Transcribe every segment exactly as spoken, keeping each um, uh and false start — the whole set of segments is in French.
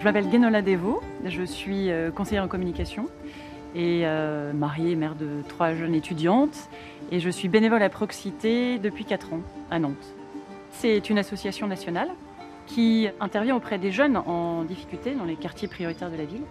Je m'appelle Guénola Devaux, je suis conseillère en communication et euh, mariée, mère de trois jeunes étudiantes, et je suis bénévole à Proxité depuis quatre ans à Nantes. C'est une association nationale qui intervient auprès des jeunes en difficulté dans les quartiers prioritaires de la ville.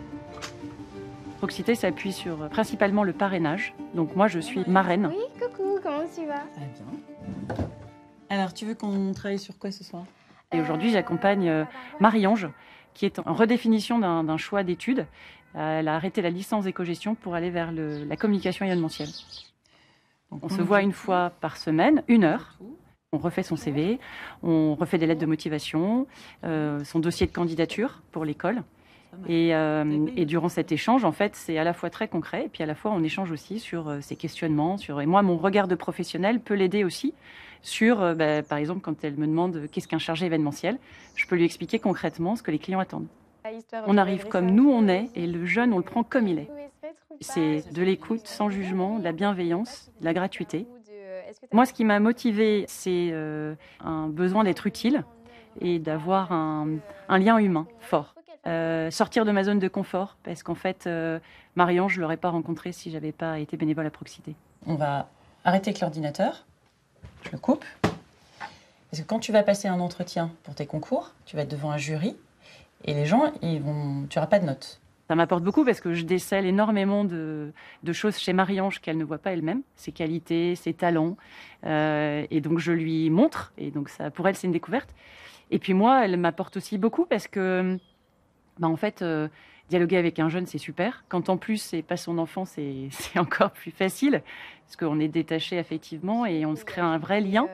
Proxité s'appuie sur principalement le parrainage, donc moi je suis marraine. Oui, coucou, comment tu vas? Très bien. Alors, tu veux qu'on travaille sur quoi ce soir? Et aujourd'hui, j'accompagne Marie-Ange, qui est en redéfinition d'un d'un choix d'études. Elle a arrêté la licence d'éco-gestion pour aller vers le, la communication événementielle. Donc, on se voit une fois par semaine, une heure. On refait son C V, on refait des lettres de motivation, euh, son dossier de candidature pour l'école. Et, euh, et durant cet échange, en fait, c'est à la fois très concret, et puis à la fois on échange aussi sur euh, ses questionnements. Sur... Et moi, mon regard de professionnel peut l'aider aussi sur, euh, bah, par exemple, quand elle me demande qu'est-ce qu'un chargé événementiel, je peux lui expliquer concrètement ce que les clients attendent. On arrive comme nous on est, et le jeune, on le prend comme il est. C'est de l'écoute sans jugement, de la bienveillance, de la gratuité. Moi, ce qui m'a motivée, c'est euh, un besoin d'être utile et d'avoir un, un lien humain fort. Euh, sortir de ma zone de confort, parce qu'en fait, euh, Marie-Ange, je ne l'aurais pas rencontrée si je n'avais pas été bénévole à Proxité. On va arrêter avec l'ordinateur, je le coupe, parce que quand tu vas passer un entretien pour tes concours, tu vas être devant un jury, et les gens, ils vont... tu n'auras pas de notes. Ça m'apporte beaucoup parce que je décèle énormément de, de choses chez Marie-Ange qu'elle ne voit pas elle-même, ses qualités, ses talents, euh, et donc je lui montre, et donc ça, pour elle, c'est une découverte. Et puis moi, elle m'apporte aussi beaucoup parce que Bah en fait, euh, dialoguer avec un jeune, c'est super. Quand en plus, c'est pas son enfant, c'est encore plus facile, parce qu'on est détaché affectivement et on se crée un vrai lien.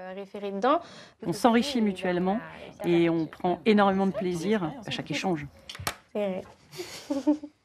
On s'enrichit mutuellement et on prend énormément de plaisir à chaque échange. C'est vrai.